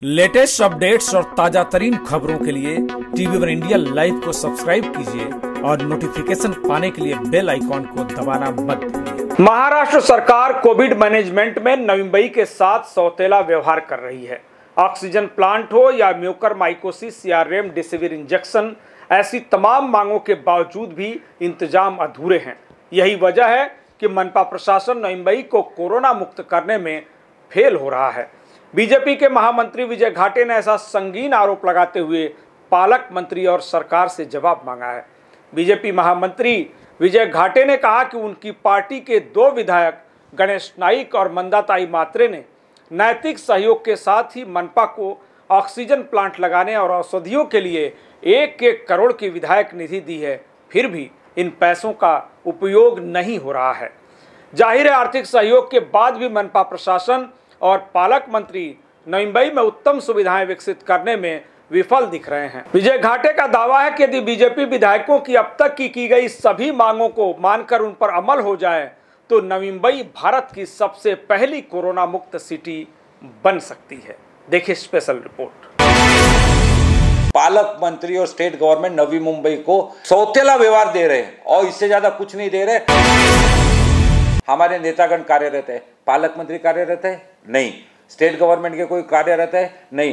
Latest updates और ताजा तरीन खबरों के लिए टीवी वन इंडिया लाइव को सब्सक्राइब कीजिए और नोटिफिकेशन पाने के लिए बेल आइकॉन को दबाना मत भूलिए। महाराष्ट्र सरकार कोविड मैनेजमेंट में नवी मुंबई के साथ सौतेला व्यवहार कर रही है। ऑक्सीजन प्लांट हो या म्यूकरमाइकोसिस या रेमडेसिविर इंजेक्शन, ऐसी तमाम मांगों के बावजूद भी इंतजाम अधूरे हैं। यही वजह है कि मनपा प्रशासन नवी मुंबई को कोरोना मुक्त करने में फेल हो रहा है। बीजेपी के महामंत्री विजय घाटे ने ऐसा संगीन आरोप लगाते हुए पालक मंत्री और सरकार से जवाब मांगा है। बीजेपी महामंत्री विजय घाटे ने कहा कि उनकी पार्टी के 2 विधायक गणेश नाइक और मंदाताई मात्रे ने नैतिक सहयोग के साथ ही मनपा को ऑक्सीजन प्लांट लगाने और औषधियों के लिए 1-1 करोड़ की विधायक निधि दी है, फिर भी इन पैसों का उपयोग नहीं हो रहा है। जाहिर है, आर्थिक सहयोग के बाद भी मनपा प्रशासन और पालक मंत्री नवी मुंबई में उत्तम सुविधाएं विकसित करने में विफल दिख रहे हैं। विजय घाटे का दावा है कि यदि बीजेपी विधायकों की अब तक की गई सभी मांगों को मानकर उन पर अमल हो जाए तो नवी मुंबई भारत की सबसे पहली कोरोना मुक्त सिटी बन सकती है। देखिए स्पेशल रिपोर्ट। पालक मंत्री और स्टेट गवर्नमेंट नवी मुंबई को सौतेला व्यवहार दे रहे हैं और इससे ज्यादा कुछ नहीं दे रहे। हमारे नेतागण कार्यरत है, पालक मंत्री कार्यरत है नहीं, स्टेट गवर्नमेंट के कोई कार्यरत है नहीं।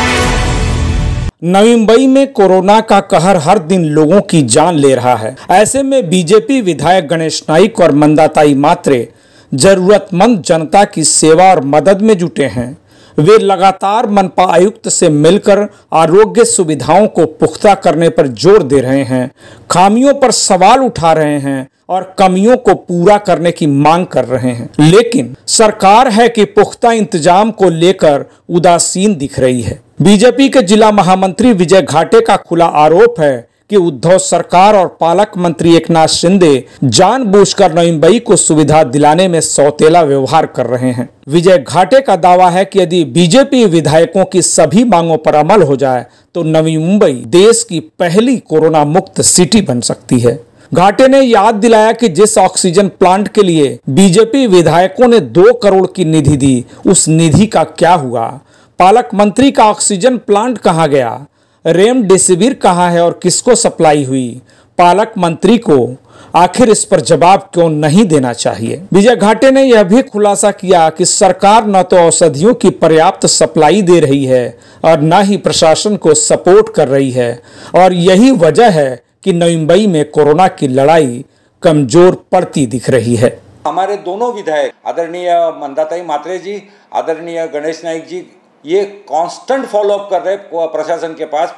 नवी मुंबई में कोरोना का कहर हर दिन लोगों की जान ले रहा है। ऐसे में बीजेपी विधायक गणेश नाइक और मंदाताई मात्रे जरूरतमंद जनता की सेवा और मदद में जुटे हैं। वे लगातार मनपा आयुक्त से मिलकर आरोग्य सुविधाओं को पुख्ता करने पर जोर दे रहे हैं, खामियों पर सवाल उठा रहे हैं और कमियों को पूरा करने की मांग कर रहे हैं। लेकिन सरकार है कि पुख्ता इंतजाम को लेकर उदासीन दिख रही है। बीजेपी के जिला महामंत्री विजय घाटे का खुला आरोप है कि उद्धव सरकार और पालक मंत्री एकनाथ शिंदे जानबूझकर नवी मुंबई को सुविधा दिलाने में सौतेला व्यवहार कर रहे हैं। विजय घाटे का दावा है कि यदि बीजेपी विधायकों की सभी मांगों पर अमल हो जाए तो नवी मुंबई देश की पहली कोरोना मुक्त सिटी बन सकती है। घाटे ने याद दिलाया कि जिस ऑक्सीजन प्लांट के लिए बीजेपी विधायकों ने 2 करोड़ की निधि दी, उस निधि का क्या हुआ? पालक मंत्री का ऑक्सीजन प्लांट कहां गया? रेमडेसिविर कहां है और किसको सप्लाई हुई? पालक मंत्री को आखिर इस पर जवाब क्यों नहीं देना चाहिए? विजय घाटे ने यह भी खुलासा किया कि सरकार न तो औषधियों की पर्याप्त सप्लाई दे रही है और न ही प्रशासन को सपोर्ट कर रही है, और यही वजह है कि नवी मुंबई में कोरोना की लड़ाई कमजोर पड़ती दिख रही है। हमारे दोनों विधायक आदरणीय मंदाताई मात्रे जी, आदरणीय गणेश नाइक जी, ये कांस्टेंट फॉलोअप कर रहे प्रशासन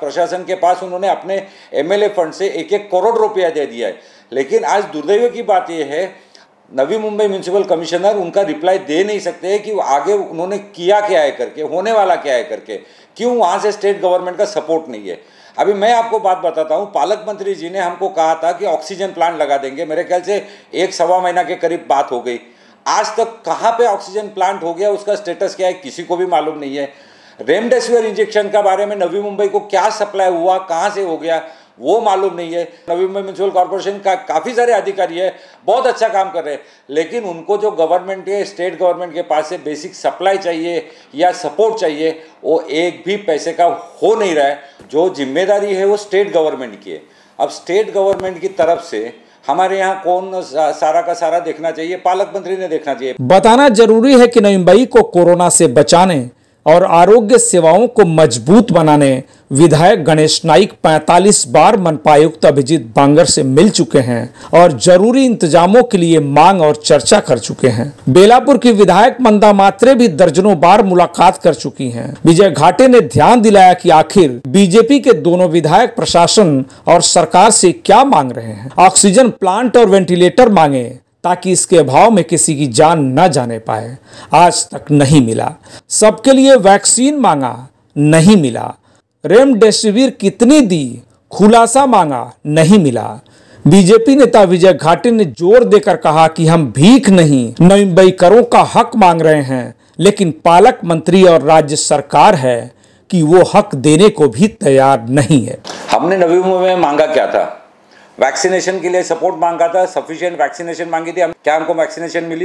के पास उन्होंने अपने एमएलए फंड से 1-1 करोड़ रुपया दे दिया है। लेकिन आज दुर्दैव की बात यह है, नवी मुंबई म्यूनिसिपल कमिश्नर उनका रिप्लाई दे नहीं सकते कि आगे उन्होंने किया क्या है करके, होने वाला क्या है करके, क्यों वहाँ से स्टेट गवर्नमेंट का सपोर्ट नहीं है। अभी मैं आपको बात बताता हूँ, पालक मंत्री जी ने हमको कहा था कि ऑक्सीजन प्लांट लगा देंगे, मेरे ख्याल से 1-1.25 महीना के करीब बात हो गई। आज तक कहाँ पे ऑक्सीजन प्लांट हो गया, उसका स्टेटस क्या है, किसी को भी मालूम नहीं है। रेमडेसिविर इंजेक्शन का बारे में नवी मुंबई को क्या सप्लाई हुआ, कहाँ से हो गया, वो मालूम नहीं है। नवी मुंबई म्यूनिसिपल कॉर्पोरेशन का काफ़ी सारे अधिकारी है, बहुत अच्छा काम कर रहे हैं, लेकिन उनको जो गवर्नमेंट के स्टेट गवर्नमेंट के पास से बेसिक सप्लाई चाहिए या सपोर्ट चाहिए, वो एक भी पैसे का हो नहीं रहा है। जो जिम्मेदारी है वो स्टेट गवर्नमेंट की है। अब स्टेट गवर्नमेंट की तरफ से हमारे यहाँ कौन सारा का सारा देखना चाहिए? पालक मंत्री ने देखना चाहिए। बताना जरूरी है कि नवी मुंबई को कोरोना से बचाने और आरोग्य सेवाओं को मजबूत बनाने विधायक गणेश नाइक 45 बार मनपा आयुक्त अभिजीत बांगर से मिल चुके हैं और जरूरी इंतजामों के लिए मांग और चर्चा कर चुके हैं। बेलापुर की विधायक मंदा मात्रे भी दर्जनों बार मुलाकात कर चुकी हैं। विजय घाटे ने ध्यान दिलाया कि आखिर बीजेपी के दोनों विधायक प्रशासन और सरकार से क्या मांग रहे हैं। ऑक्सीजन प्लांट और वेंटिलेटर मांगे ताकि इसके अभाव में किसी की जान न जाने पाए, आज तक नहीं मिला। सबके लिए वैक्सीन मांगा, नहीं मिला। रेमडेसिविर कितनी दी, खुलासा मांगा, नहीं मिला। बीजेपी नेता विजय घाटे ने जोर देकर कहा कि हम भीख नहीं, नवी मुंबईकरों का हक मांग रहे हैं, लेकिन पालक मंत्री और राज्य सरकार है कि वो हक देने को भी तैयार नहीं है। हमने नवी मुंबई में मांगा क्या था? वैक्सीनेशन के लिए सपोर्ट मांगा था, सफिशिएंट वैक्सीनेशन मांगी थी। क्या हमको वैक्सीनेशन मिली?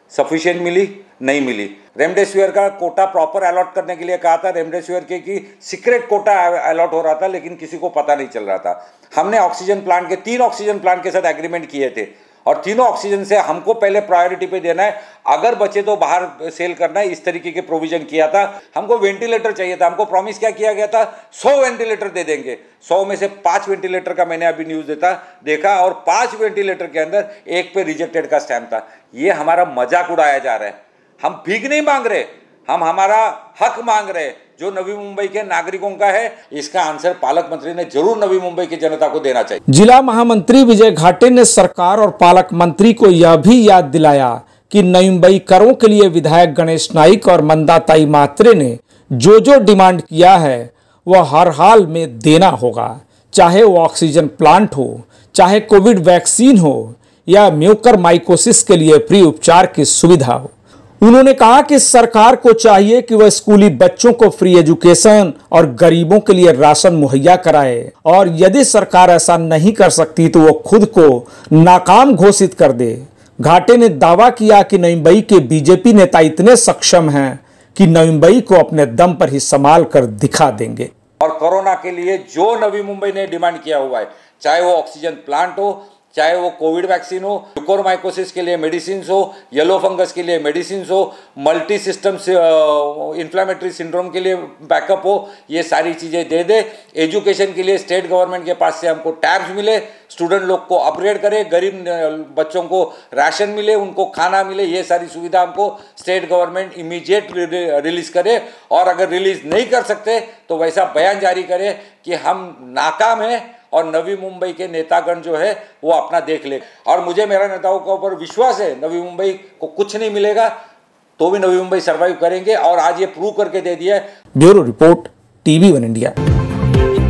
सफिशिएंट मिली? नहीं मिली। रेमडेसिविर का कोटा प्रॉपर अलॉट करने के लिए कहा था, रेमडेसिविर के की सीक्रेट कोटा अलॉट हो रहा था, लेकिन किसी को पता नहीं चल रहा था। हमने ऑक्सीजन प्लांट के 3 ऑक्सीजन प्लांट के साथ एग्रीमेंट किए थे और तीनों ऑक्सीजन से हमको पहले प्रायोरिटी पे देना है, अगर बचे तो बाहर सेल करना है, इस तरीके के प्रोविजन किया था। हमको वेंटिलेटर चाहिए था, हमको प्रॉमिस क्या किया गया था, 100 वेंटिलेटर दे देंगे। 100 में से 5 वेंटिलेटर का मैंने अभी न्यूज देखा और 5 वेंटिलेटर के अंदर 1 पे रिजेक्टेड का स्टैम्प था। ये हमारा मजाक उड़ाया जा रहा है। हम भीख नहीं मांग रहे, हम हमारा हक मांग रहे जो नवी मुंबई के नागरिकों का है। इसका आंसर पालक मंत्री ने जरूर नवी मुंबई की जनता को देना चाहिए। जिला महामंत्री विजय घाटे ने सरकार और पालक मंत्री को यह भी याद दिलाया कि नवी मुंबई करों के लिए विधायक गणेश नाइक और मंदाताई मात्रे ने जो डिमांड किया है वह हर हाल में देना होगा, चाहे वो ऑक्सीजन प्लांट हो, चाहे कोविड वैक्सीन हो या म्यूकरमाइकोसिस के लिए फ्री उपचार की सुविधा हो। उन्होंने कहा कि सरकार को चाहिए कि वह स्कूली बच्चों को फ्री एजुकेशन और गरीबों के लिए राशन मुहैया कराए और यदि सरकार ऐसा नहीं कर सकती तो वो खुद को नाकाम घोषित कर दे। घाटे ने दावा किया कि नवी मुंबई के बीजेपी नेता इतने सक्षम हैं कि नवी मुंबई को अपने दम पर ही संभाल कर दिखा देंगे। और कोरोना के लिए जो नवी मुंबई ने डिमांड किया हुआ है, चाहे वो ऑक्सीजन प्लांट हो, चाहे वो कोविड वैक्सीन हो, म्यूकोरमाइकोसिस के लिए मेडिसिन हो, येलो फंगस के लिए मेडिसिन हो, मल्टी सिस्टम इन्फ्लेमेटरी सिंड्रोम के लिए बैकअप हो, ये सारी चीज़ें दे दे। एजुकेशन के लिए स्टेट गवर्नमेंट के पास से हमको टैब्स मिले, स्टूडेंट लोग को अपग्रेड करे, गरीब बच्चों को राशन मिले, उनको खाना मिले, ये सारी सुविधा हमको स्टेट गवर्नमेंट इमीडिएट रिलीज करे। और अगर रिलीज नहीं कर सकते तो वैसा बयान जारी करे कि हम नाकाम हैं और नवी मुंबई के नेतागण जो है वो अपना देख ले। और मुझे मेरा नेताओं के ऊपर विश्वास है, नवी मुंबई को कुछ नहीं मिलेगा तो भी नवी मुंबई सर्वाइव करेंगे और आज ये प्रूव करके दे दिया है। Bureau report, TV1 India.